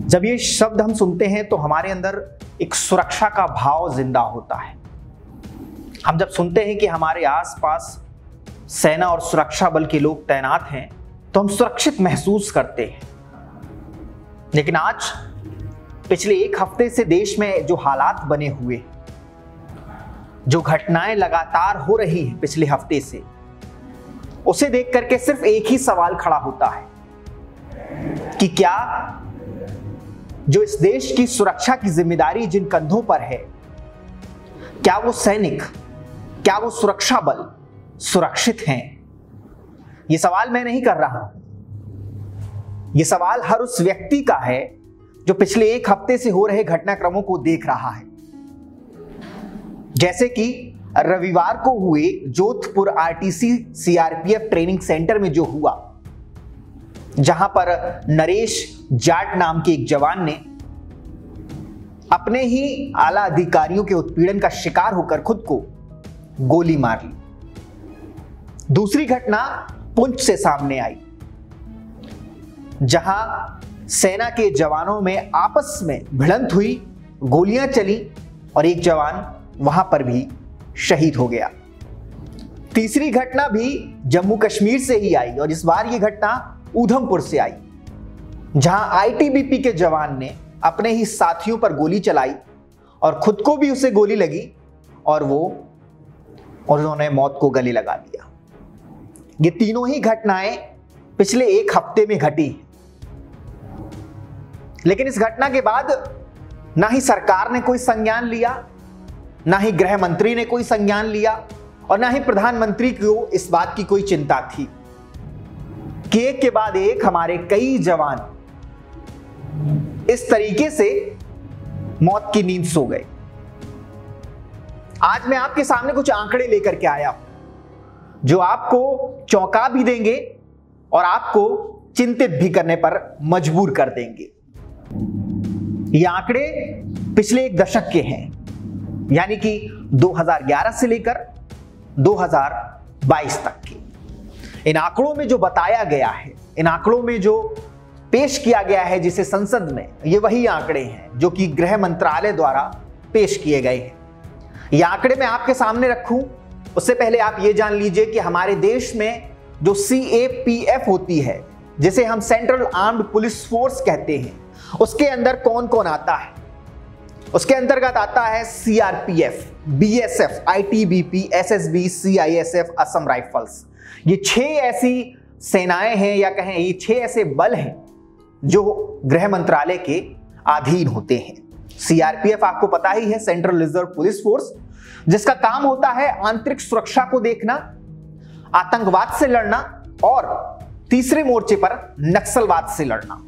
जब ये शब्द हम सुनते हैं तो हमारे अंदर एक सुरक्षा का भाव जिंदा होता है। हम जब सुनते हैं कि हमारे आसपास सेना और सुरक्षा बल के लोग तैनात हैं तो हम सुरक्षित महसूस करते हैं। लेकिन आज पिछले एक हफ्ते से देश में जो हालात बने हुए, जो घटनाएं लगातार हो रही हैं पिछले हफ्ते से, उसे देख करके सिर्फ एक ही सवाल खड़ा होता है कि क्या जो इस देश की सुरक्षा की जिम्मेदारी जिन कंधों पर है, क्या वो सैनिक, क्या वो सुरक्षा बल सुरक्षित हैं? ये सवाल मैं नहीं कर रहा हूं। ये सवाल हर उस व्यक्ति का है जो पिछले एक हफ्ते से हो रहे घटनाक्रमों को देख रहा है। जैसे कि रविवार को हुए Jodhpur RTC CRPF training centre में जो हुआ, जहां पर नरेश जाट नाम के एक जवान ने अपने ही आला अधिकारियों के उत्पीड़न का शिकार होकर खुद को गोली मार ली। दूसरी घटना पुंछ से सामने आई, जहां सेना के जवानों में आपस में भिड़ंत हुई, गोलियां चली और एक जवान वहां पर भी शहीद हो गया। तीसरी घटना भी जम्मू कश्मीर से ही आई और इस बार यह घटना उधमपुर से आई, जहां आईटीबीपी के जवान ने अपने ही साथियों पर गोली चलाई और खुद को भी उसे गोली लगी और उन्होंने मौत को गले लगा दिया। ये तीनों ही घटनाएं पिछले एक हफ्ते में घटी। लेकिन इस घटना के बाद ना ही सरकार ने कोई संज्ञान लिया, ना ही गृह मंत्री ने कोई संज्ञान लिया और ना ही प्रधानमंत्री को इस बात की कोई चिंता थी कि एक के बाद एक हमारे कई जवान इस तरीके से मौत की नींद सो गए। आज मैं आपके सामने कुछ आंकड़े लेकर के आया हूं जो आपको चौंका भी देंगे और आपको चिंतित भी करने पर मजबूर कर देंगे। ये आंकड़े पिछले एक दशक के हैं, यानी कि 2011 से लेकर 2022 तक के। इन आंकड़ों में जो बताया गया है, इन आंकड़ों में जो पेश किया गया है जिसे संसद में, ये वही आंकड़े हैं जो कि गृह मंत्रालय द्वारा पेश किए गए हैं। ये आंकड़े मैं आपके सामने रखूं उससे पहले आप ये जान लीजिए कि हमारे देश में जो सीएपीएफ होती है, जिसे हम सेंट्रल आर्म्ड पुलिस फोर्स कहते हैं, उसके अंदर कौन कौन आता है। उसके अंतर्गत आता है CRPF, BSF, ITBP, SSB, CISF, Assam rifles. ये 6 ऐसी सेनाएं हैं या कहें ये 6 ऐसे बल हैं जो गृह मंत्रालय के अधीन होते हैं। सीआरपीएफ आपको पता ही है, सेंट्रल रिजर्व पुलिस फोर्स, जिसका काम होता है आंतरिक सुरक्षा को देखना, आतंकवाद से लड़ना और तीसरे मोर्चे पर नक्सलवाद से लड़ना।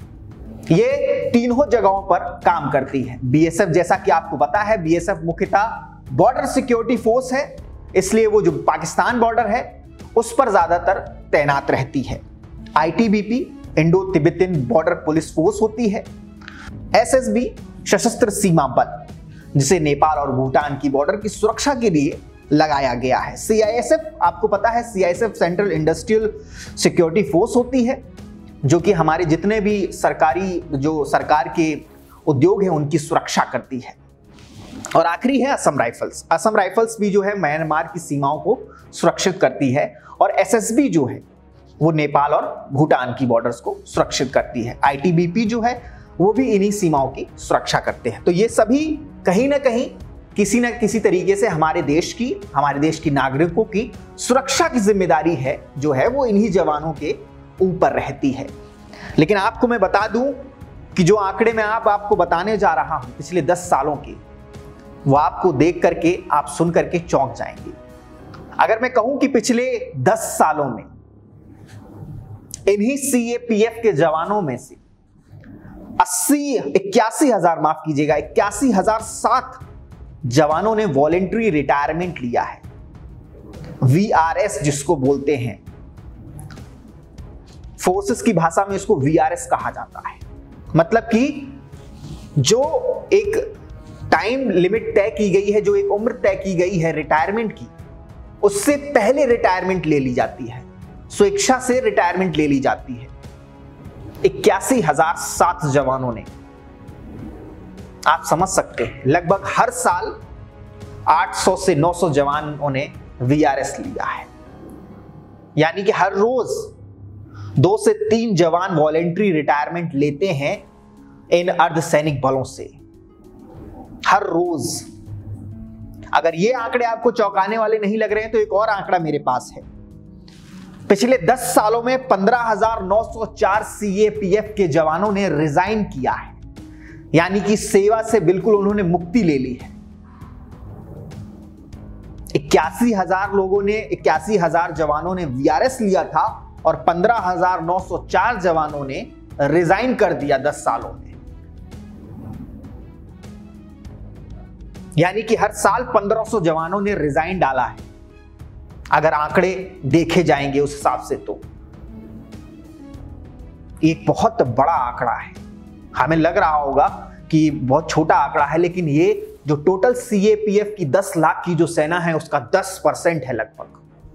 ये तीनों जगहों पर काम करती है। बीएसएफ, जैसा कि आपको पता है, बीएसएफ मुख्यतः बॉर्डर सिक्योरिटी फोर्स है, इसलिए वो जो पाकिस्तान बॉर्डर है उस पर ज्यादातर तैनात रहती है। ITBP Indo Tibetan border police force होती है। एसएसबी सशस्त्र सीमा बल, जिसे नेपाल और भूटान की बॉर्डर की सुरक्षा के लिए लगाया गया है। सीआईएसएफ आपको पता है, CISF central industrial security force होती है, जो कि हमारे जितने भी सरकार के उद्योग हैं उनकी सुरक्षा करती है। और आखिरी है असम राइफल्स। असम राइफल्स भी जो है म्यांमार की सीमाओं को सुरक्षित करती है और एसएसबी जो है वो नेपाल और भूटान की बॉर्डर्स को सुरक्षित करती है। आईटीबीपी जो है वो भी इन्हीं सीमाओं की सुरक्षा करते हैं। तो ये सभी कहीं ना कहीं किसी न किसी तरीके से हमारे देश की नागरिकों की सुरक्षा की जिम्मेदारी है जो है वो इन्हीं जवानों के ऊपर रहती है। लेकिन आपको मैं बता दूं कि जो आंकड़े मैं आपको बताने जा रहा हूं पिछले 10 सालों के, वो आपको देख करके, आप सुन करके चौंक जाएंगे। अगर मैं कहूं कि पिछले 10 सालों में इन्हीं सीएपीएफ के जवानों में से 81,007 जवानों ने वॉलेंट्री रिटायरमेंट लिया है। वीआरएस जिसको बोलते हैं, फोर्सेस की भाषा में इसको वीआरएस कहा जाता है। मतलब कि जो एक टाइम लिमिट तय की गई है, जो एक उम्र तय की गई है रिटायरमेंट की, उससे पहले रिटायरमेंट ले ली जाती है, स्वेच्छा से रिटायरमेंट ले ली जाती है। 81,007 जवानों ने, आप समझ सकते हैं, लगभग हर साल 800 से 900 जवानों ने वीआरएस लिया है। यानी कि हर रोज 2 से 3 जवान वॉलेंट्री रिटायरमेंट लेते हैं इन अर्धसैनिक बलों से, हर रोज। अगर ये आंकड़े आपको चौंकाने वाले नहीं लग रहे हैं तो एक और आंकड़ा मेरे पास है। पिछले 10 सालों में 15,904 सीएपीएफ के जवानों ने रिजाइन किया है, यानी कि सेवा से बिल्कुल उन्होंने मुक्ति ले ली है। 81,000 जवानों ने वीआरएस लिया था और 15,904 जवानों ने रिजाइन कर दिया 10 सालों में। यानी कि हर साल 1500 जवानों ने रिजाइन डाला है, अगर आंकड़े देखे जाएंगे उस हिसाब से तो एक बहुत बड़ा आंकड़ा है। हमें लग रहा होगा कि बहुत छोटा आंकड़ा है, लेकिन ये जो टोटल सीएपीएफ की 10 लाख की जो सेना है उसका 10% है लगभग।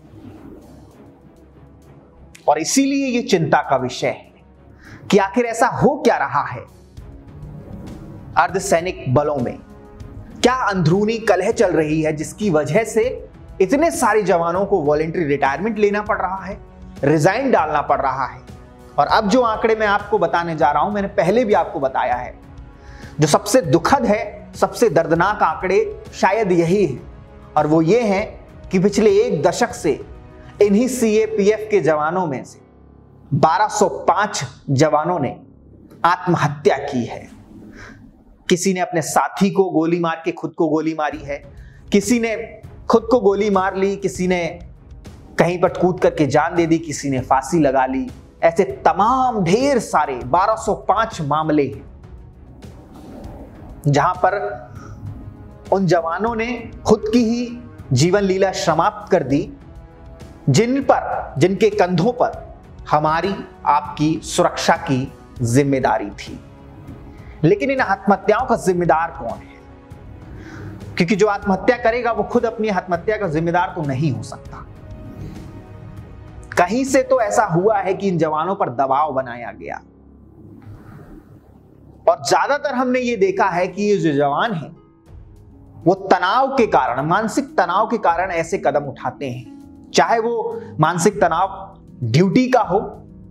और इसीलिए ये चिंता का विषय है कि आखिर ऐसा हो क्या रहा है अर्धसैनिक बलों में। क्या अंदरूनी कलह चल रही है जिसकी वजह से इतने सारे जवानों को वॉलेंट्री रिटायरमेंट लेना पड़ रहा है, रिजाइन डालना पड़ रहा है। और अब जो आंकड़े मैं आपको बताने जा रहा हूं, मैंने पहले भी आपको बताया है, जो सबसे दुखद है, सबसे दर्दनाक आंकड़े शायद यही है, और वो ये है कि पिछले 1 दशक से इन्हीं सीएपीएफ के जवानों में से 1205 जवानों ने आत्महत्या की है। किसी ने अपने साथी को गोली मार के खुद को गोली मारी है, किसी ने खुद को गोली मार ली, किसी ने कहीं पर कूद करके जान दे दी, किसी ने फांसी लगा ली। ऐसे तमाम ढेर सारे 1205 मामले हैं जहां पर उन जवानों ने खुद की ही जीवन लीला समाप्त कर दी, जिनके कंधों पर हमारी आपकी सुरक्षा की जिम्मेदारी थी। लेकिन इन आत्महत्याओं का जिम्मेदार कौन है? क्योंकि जो आत्महत्या करेगा वो खुद अपनी आत्महत्या का जिम्मेदार तो नहीं हो सकता। कहीं से तो ऐसा हुआ है कि इन जवानों पर दबाव बनाया गया, और ज्यादातर हमने ये देखा है कि ये जो जवान हैं वो तनाव के कारण, मानसिक तनाव के कारण ऐसे कदम उठाते हैं। चाहे वो मानसिक तनाव ड्यूटी का हो,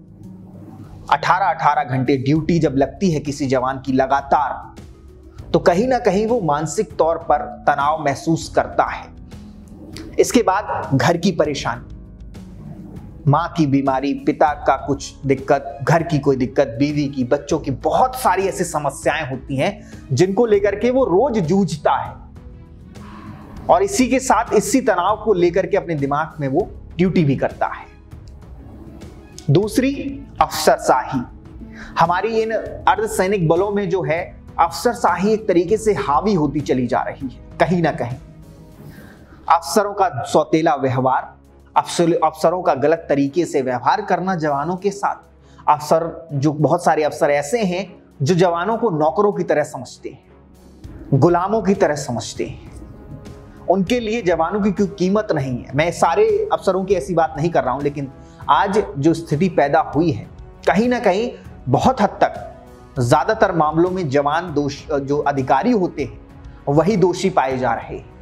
18-18 घंटे ड्यूटी जब लगती है किसी जवान की लगातार, तो कहीं ना कहीं वो मानसिक तौर पर तनाव महसूस करता है। इसके बाद घर की परेशानी, मां की बीमारी, पिता का कुछ दिक्कत, घर की कोई दिक्कत, बीवी की, बच्चों की, बहुत सारी ऐसी समस्याएं होती हैं जिनको लेकर के वो रोज जूझता है, और इसी के साथ इसी तनाव को लेकर के अपने दिमाग में वो ड्यूटी भी करता है। दूसरी, अफसरशाही। हमारी इन अर्धसैनिक बलों में जो है अफसरशाही एक तरीके से हावी होती चली जा रही है। कहीं ना कहीं अफसरों का सौतेला व्यवहार, अफसरों का गलत तरीके से व्यवहार करना जवानों के साथ। बहुत सारे अफसर ऐसे हैं जो जवानों को नौकरों की तरह समझते हैं, गुलामों की तरह समझते हैं। उनके लिए जवानों की कोई कीमत नहीं है। मैं सारे अफसरों की ऐसी बात नहीं कर रहा हूं, लेकिन आज जो स्थिति पैदा हुई है, कहीं ना कहीं बहुत हद तक ज्यादातर मामलों में जवान जो अधिकारी होते हैं वही दोषी पाए जा रहे हैं।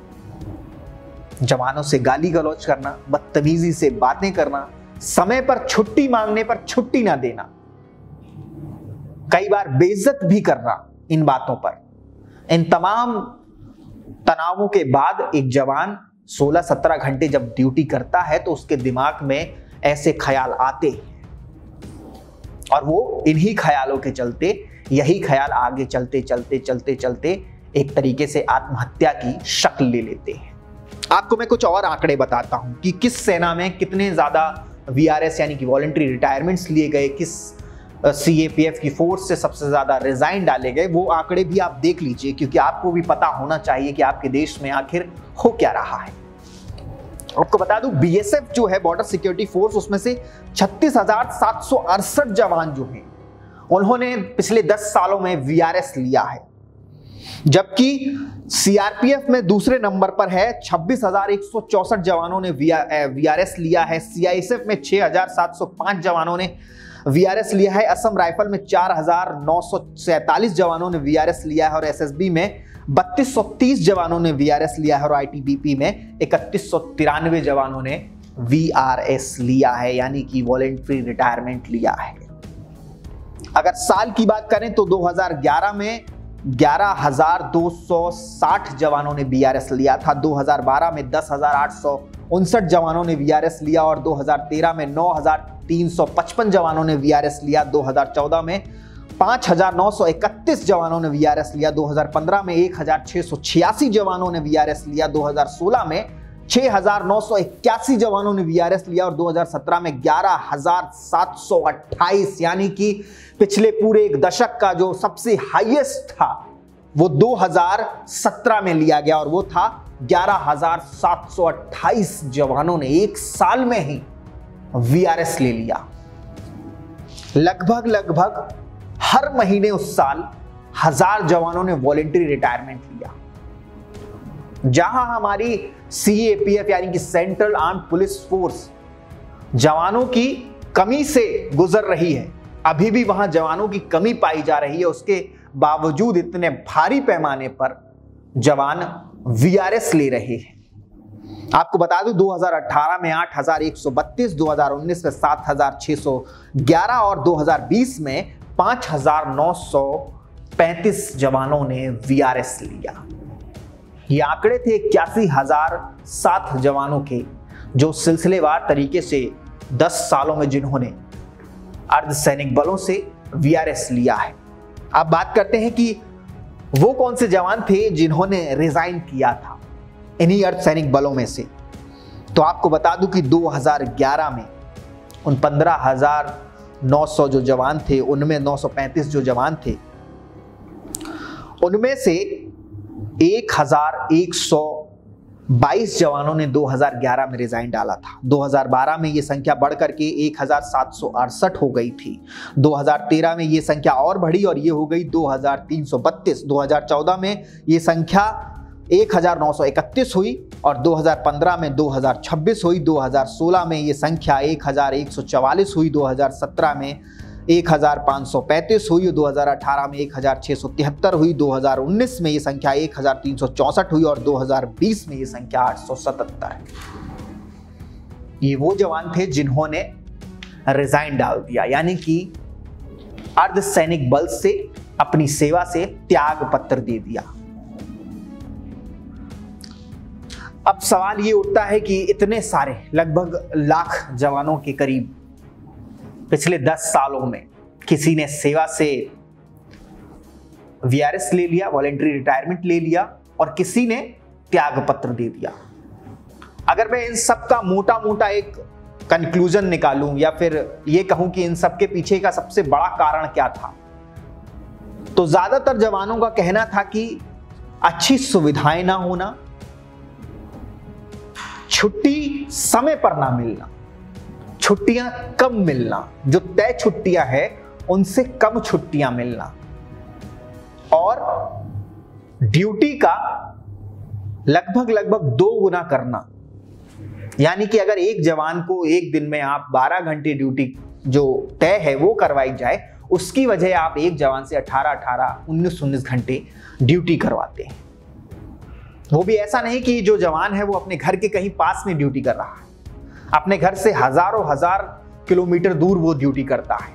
जवानों से गाली गलौज करना, बदतमीजी से बातें करना, समय पर छुट्टी मांगने पर छुट्टी ना देना, कई बार बेइज्जत भी करना इन बातों पर। इन तमाम तनावों के बाद एक जवान 16-17 घंटे जब ड्यूटी करता है तो उसके दिमाग में ऐसे ख्याल आते हैं, और वो इन्हीं ख्यालों के चलते, यही ख्याल आगे चलते चलते चलते चलते एक तरीके से आत्महत्या की शक्ल ले लेते हैं। आपको मैं कुछ और आंकड़े बताता हूं कि किस सेना में कितने ज्यादा वीआरएस यानी कि वॉलंटरी रिटायरमेंट्स लिए गए, किस सीएपीएफ की फोर्स से सबसे ज्यादा रिजाइन डाले गए। वो आंकड़े भी आप देख लीजिए, क्योंकि आपको भी पता होना चाहिए कि आपके देश में आखिर हो क्या रहा है। आपको बता दूं, बीएसएफ जो है, बॉर्डर सिक्योरिटी फोर्स, उसमें से 36,768 जवान जो हैं उन्होंने पिछले 10 सालों में वीआरएस लिया है, जबकि सीआरपीएफ में दूसरे नंबर पर है 26,164 जवानों ने वीआरएस लिया है। सीआईएसएफ में 6,705 जवानों ने वीआरएस लिया है। असम राइफल में 4,947 जवानों ने वीआरएस लिया है और एसएसबी में 3230 जवानों ने वीआरएस लिया है और आईटीबीपी में 3193 जवानों ने वीआरएस लिया है, यानी कि वॉलेंट्री रिटायरमेंट लिया है। अगर साल की बात करें तो 2011 में 11,260 जवानों ने वीआरएस लिया था, 2012 में 10,859 जवानों ने वीआरएस लिया और 2013 में 9,355 जवानों ने वीआरएस लिया, 2014 में 5,931 जवानों ने वीआरएस लिया, 2015 में 1,686 जवानों ने वीआरएस लिया, 2016 में 6,981 जवानों ने वीआरएस लिया और 2017 में 11,728, यानी कि पिछले पूरे एक दशक का जो सबसे हाईएस्ट था वो 2017 में लिया गया और वो था 11,728 जवानों ने एक साल में ही वीआरएस ले लिया। लगभग हर महीने उस साल 1000 जवानों ने वॉलेंटरी रिटायरमेंट लिया। जहां हमारी सीएपीएफ यानी कि सेंट्रल आर्म्ड पुलिस फोर्स जवानों की कमी से गुजर रही है, अभी भी वहां जवानों की कमी पाई जा रही है, उसके बावजूद इतने भारी पैमाने पर जवान वीआरएस ले रहे हैं। आपको बता दूं 2018 में 8,132, 2019 में 7,611 और 2020 में 5,935 जवानों ने वीआरएस लिया। ये आंकड़े थे 81,007 जवानों के, जो सिलसिलेवार तरीके से 10 सालों में जिन्होंने अर्धसैनिक बलों से वीआरएस लिया है। अब बात करते हैं कि वो कौन से जवान थे जिन्होंने रिजाइन किया था इन्हीं अर्धसैनिक बलों में से। तो आपको बता दूं कि 2011 में उन 15,900 जो जवान थे, उनमें 935 जो जवान थे, उनमें से 1,122 जवानों ने 2011 में रिजाइन डाला था। 2012 में ये संख्या बढ़ करके 1,768 हो गई थी। 2013 में ये संख्या और बढ़ी और ये हो गई 2,332। 2014 में ये संख्या 1,931 हुई और 2015 में 2,026 हुई। 2016 में ये संख्या 1,144 हुई। 2017 में 1,535 हुई, 2018 में 1,673 हुई, 2019 में ये संख्या 1,364 हुई और 2020 में ये संख्या 877 है। ये वो जवान थे जिन्होंने रिजाइन डाल दिया, यानी कि अर्धसैनिक बल से अपनी सेवा से त्याग पत्र दे दिया। अब सवाल ये उठता है कि इतने सारे लगभग लाख जवानों के करीब पिछले 10 सालों में किसी ने सेवा से वीआरएस ले लिया, वॉलेंट्री रिटायरमेंट ले लिया और किसी ने त्याग पत्र दे दिया। अगर मैं इन सब का मोटा मोटा एक कंक्लूजन निकालूं या फिर ये कहूं कि इन सब के पीछे का सबसे बड़ा कारण क्या था, तो ज्यादातर जवानों का कहना था कि अच्छी सुविधाएं ना होना, छुट्टी समय पर ना मिलना, छुट्टियां कम मिलना, जो तय छुट्टियां हैं उनसे कम छुट्टियां मिलना और ड्यूटी का लगभग 2 गुना करना। यानी कि अगर एक जवान को एक दिन में आप 12 घंटे ड्यूटी जो तय है वो करवाई जाए, उसकी वजह आप एक जवान से 18-18, 19-19 घंटे ड्यूटी करवाते हैं। वो भी ऐसा नहीं कि जो जवान है वो अपने घर के कहीं पास में ड्यूटी कर रहा है, अपने घर से हजारों किलोमीटर दूर वो ड्यूटी करता है।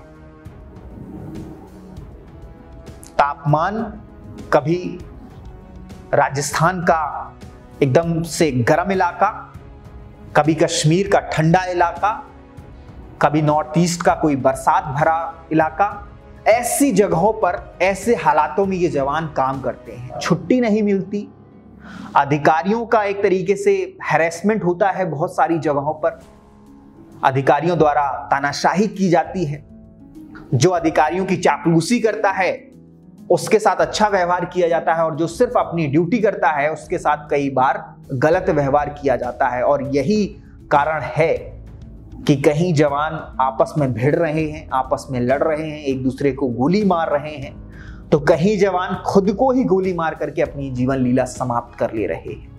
तापमान कभी राजस्थान का एकदम से गर्म इलाका, कभी कश्मीर का ठंडा इलाका, कभी नॉर्थ ईस्ट का कोई बरसात भरा इलाका, ऐसी जगहों पर ऐसे हालातों में ये जवान काम करते हैं। छुट्टी नहीं मिलती, अधिकारियों का एक तरीके से हैरेसमेंट होता है, बहुत सारी जगहों पर अधिकारियों द्वारा तानाशाही की जाती है। जो अधिकारियों की चापलूसी करता है उसके साथ अच्छा व्यवहार किया जाता है और जो सिर्फ अपनी ड्यूटी करता है उसके साथ कई बार गलत व्यवहार किया जाता है। और यही कारण है कि कहीं जवान आपस में भिड़ रहे हैं, आपस में लड़ रहे हैं, एक दूसरे को गोली मार रहे हैं, तो कहीं जवान खुद को ही गोली मार करके अपनी जीवन लीला समाप्त कर ले रहे हैं।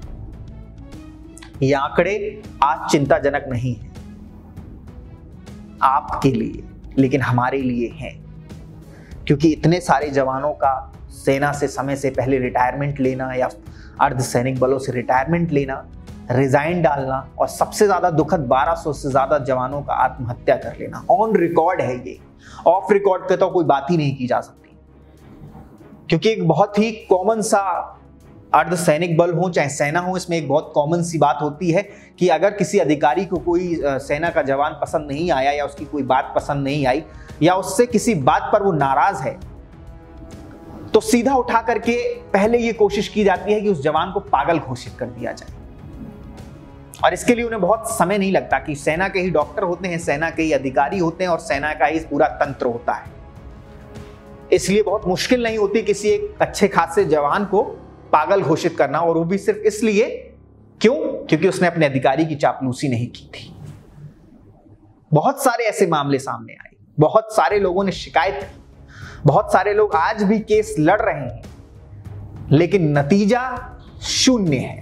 ये आंकड़े आज चिंताजनक नहीं है। आपके लिए, लेकिन हमारे लिए हैं। क्योंकि इतने सारे जवानों का सेना से समय से पहले रिटायरमेंट लेना या अर्धसैनिक बलों से रिटायरमेंट लेना, रिजाइन डालना, और सबसे ज्यादा दुखद 1200 से ज्यादा जवानों का आत्महत्या कर लेना ऑन रिकॉर्ड है। ये ऑफ रिकॉर्ड पे तो कोई बात ही नहीं की जा सकती, क्योंकि एक बहुत ही कॉमन सा अर्धसैनिक बल हो चाहे सेना हो, इसमें एक बहुत कॉमन सी बात होती है कि अगर किसी अधिकारी को कोई सेना का जवान पसंद नहीं आया या उसकी कोई बात पसंद नहीं आई या उससे किसी बात पर वो नाराज है, तो सीधा उठा करके पहले ये कोशिश की जाती है कि उस जवान को पागल घोषित कर दिया जाए। और इसके लिए उन्हें बहुत समय नहीं लगता कि सेना के ही डॉक्टर होते हैं, सेना के ही अधिकारी होते हैं और सेना का ही पूरा तंत्र होता है। इसलिए बहुत मुश्किल नहीं होती किसी एक अच्छे खासे जवान को पागल घोषित करना, और वो भी सिर्फ इसलिए क्योंकि उसने अपने अधिकारी की चापलूसी नहीं की थी। बहुत सारे ऐसे मामले सामने आए, बहुत सारे लोगों ने शिकायत की, बहुत सारे लोग आज भी केस लड़ रहे हैं, लेकिन नतीजा शून्य है।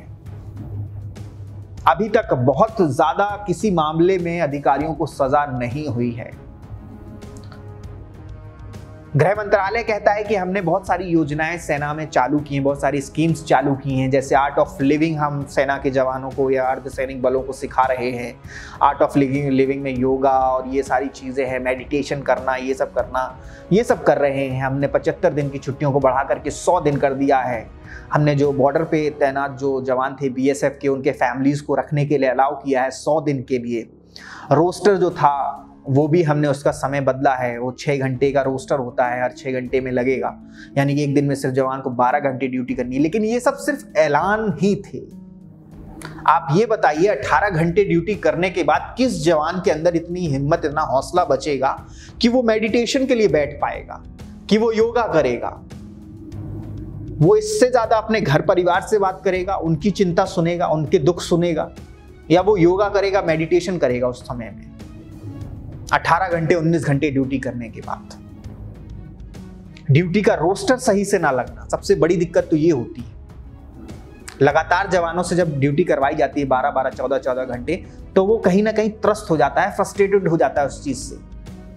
अभी तक बहुत ज्यादा किसी मामले में अधिकारियों को सजा नहीं हुई है। गृह मंत्रालय कहता है कि हमने बहुत सारी योजनाएं सेना में चालू की हैं, बहुत सारी स्कीम्स चालू की हैं, जैसे आर्ट ऑफ लिविंग हम सेना के जवानों को या अर्धसैनिक बलों को सिखा रहे हैं। आर्ट ऑफ लिविंग में योगा और ये सारी चीज़ें हैं, मेडिटेशन करना, ये सब करना, ये सब कर रहे हैं। हमने 75 दिन की छुट्टियों को बढ़ा करके 100 दिन कर दिया है। हमने जो बॉर्डर पे तैनात जो जवान थे BSF के, उनके फैमिलीज को रखने के लिए अलाउ किया है 100 दिन के लिए। रोस्टर जो था वो भी हमने उसका समय बदला है, वो 6 घंटे का रोस्टर होता है, हर 6 घंटे में लगेगा, यानी कि एक दिन में सिर्फ जवान को 12 घंटे ड्यूटी करनी है। लेकिन ये सब सिर्फ ऐलान ही थे। आप ये बताइए 18 घंटे ड्यूटी करने के बाद किस जवान के अंदर इतनी हिम्मत, इतना हौसला बचेगा कि वो मेडिटेशन के लिए बैठ पाएगा, कि वो योगा करेगा, वो इससे ज्यादा अपने घर परिवार से बात करेगा, उनकी चिंता सुनेगा, उनके दुख सुनेगा, या वो योगा करेगा, मेडिटेशन करेगा उस समय में 18 घंटे 19 घंटे ड्यूटी करने के बाद। ड्यूटी का रोस्टर सही से ना लगना, सबसे बड़ी दिक्कत तो ये होती है। लगातार जवानों से जब ड्यूटी करवाई जाती है 12-12, 14-14 घंटे, तो वो कहीं ना कहीं त्रस्त हो जाता है, फ्रस्ट्रेटेड हो जाता है उस चीज से।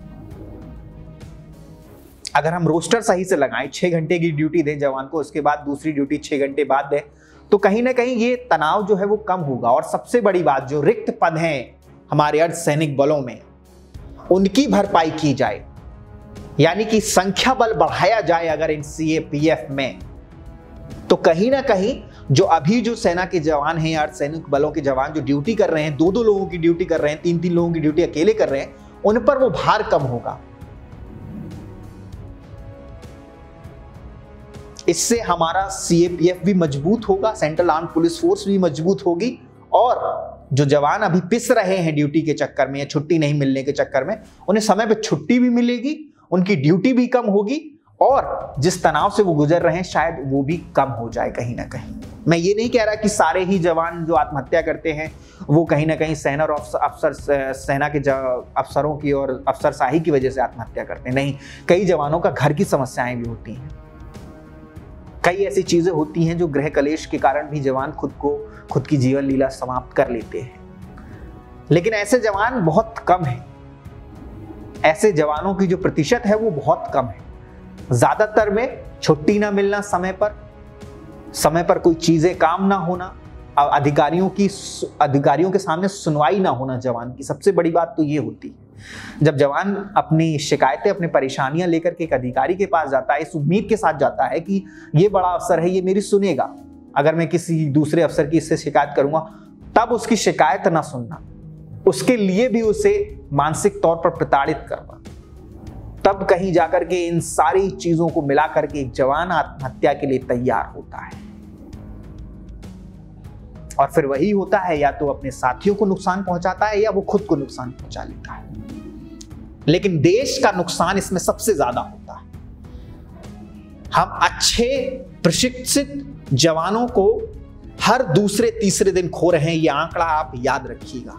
अगर हम रोस्टर सही से लगाएं, 6 घंटे की ड्यूटी दें जवान को, उसके बाद दूसरी ड्यूटी 6 घंटे बाद दें, तो कहीं ना कहीं ये तनाव जो है वो कम होगा। और सबसे बड़ी बात, जो रिक्त पद हैं हमारे अर्धसैनिक बलों में, उनकी भरपाई की जाए, यानी कि संख्या बल बढ़ाया जाए अगर इन CAPF में, तो कहीं ना कहीं जो अभी जो सेना के जवान हैं, अर्धसैनिक बलों के जवान जो ड्यूटी कर रहे हैं, 2-2 लोगों की ड्यूटी कर रहे हैं, 3-3 लोगों की ड्यूटी अकेले कर रहे हैं, उन पर वो भार कम होगा। इससे हमारा CAPF भी मजबूत होगा, सेंट्रल आर्म्ड पुलिस फोर्स भी मजबूत होगी, और जो जवान अभी पिस रहे हैं ड्यूटी के चक्कर में या छुट्टी नहीं मिलने के चक्कर में, उन्हें समय पे छुट्टी भी मिलेगी, उनकी ड्यूटी भी कम होगी, और जिस तनाव से वो गुजर रहे हैं शायद वो भी कम हो जाए कहीं ना कहीं। मैं ये नहीं कह रहा कि सारे ही जवान जो आत्महत्या करते हैं वो कहीं ना कहीं सेना के अफसरों की और अफसरशाही की वजह से आत्महत्या करते हैं, नहीं। कई जवानों का घर की समस्याएं भी होती हैं, कई ऐसी चीजें होती हैं जो गृह कलेश के कारण भी जवान खुद की जीवन लीला समाप्त कर लेते हैं। लेकिन ऐसे जवान बहुत कम हैं, ऐसे जवानों की जो प्रतिशत है वो बहुत कम है। ज्यादातर में छुट्टी ना मिलना समय पर कोई चीजें काम ना होना, अधिकारियों के सामने सुनवाई ना होना जवान की, सबसे बड़ी बात तो ये होती है। जब जवान अपनी शिकायतें, अपनी परेशानियां लेकर के एक अधिकारी के पास जाता है, इस उम्मीद के साथ जाता है कि ये बड़ा अफसर है, ये मेरी सुनेगा, अगर मैं किसी दूसरे अफसर की इससे शिकायत करूंगा, तब उसकी शिकायत ना सुनना, उसके लिए भी उसे मानसिक तौर पर प्रताड़ित करना, तब कहीं जाकर के इन सारी चीजों को मिला करके एक जवान आत्महत्या के लिए तैयार होता है। और फिर वही होता है, या तो अपने साथियों को नुकसान पहुंचाता है या वो खुद को नुकसान पहुंचा लेता है। लेकिन देश का नुकसान इसमें सबसे ज्यादा होता है। हम अच्छे प्रशिक्षित जवानों को हर दूसरे तीसरे दिन खो रहे हैं, यह आंकड़ा आप याद रखिएगा।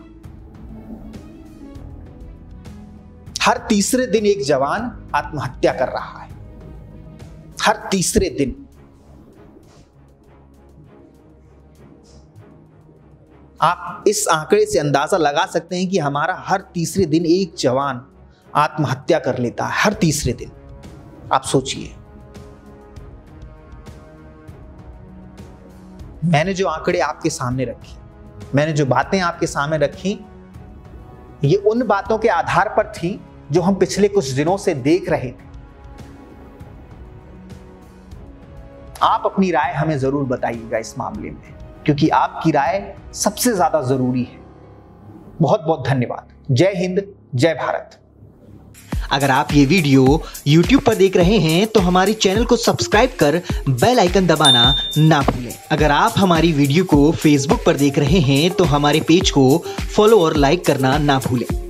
हर तीसरे दिन एक जवान आत्महत्या कर रहा है, हर तीसरे दिन। आप इस आंकड़े से अंदाजा लगा सकते हैं कि हमारा हर तीसरे दिन एक जवान आत्महत्या कर लेता है, हर तीसरे दिन। आप सोचिए, मैंने जो आंकड़े आपके सामने रखी, मैंने जो बातें आपके सामने रखी, ये उन बातों के आधार पर थी जो हम पिछले कुछ दिनों से देख रहे थे। आप अपनी राय हमें जरूर बताइएगा इस मामले में, क्योंकि आपकी राय सबसे ज्यादा जरूरी है। बहुत बहुत धन्यवाद। जय हिंद, जय भारत। अगर आप ये वीडियो YouTube पर देख रहे हैं तो हमारे चैनल को सब्सक्राइब कर बेल आइकन दबाना ना भूलें। अगर आप हमारी वीडियो को Facebook पर देख रहे हैं तो हमारे पेज को फॉलो और लाइक करना ना भूलें।